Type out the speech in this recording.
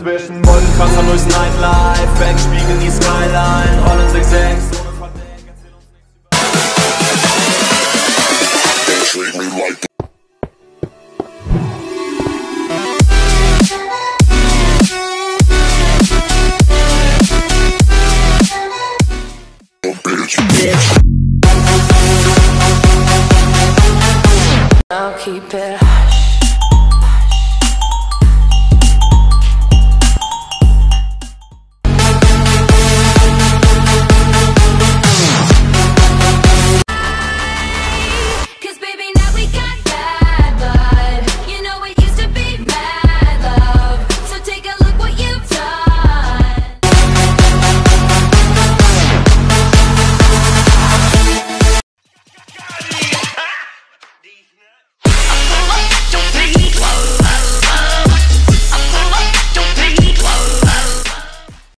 zwischen Wolkenkratzer durchs Nightlife, Backspiegel die Skyline, rollen 6-6 ohne Verdeck, erzähl uns nichts I'll keep it hush.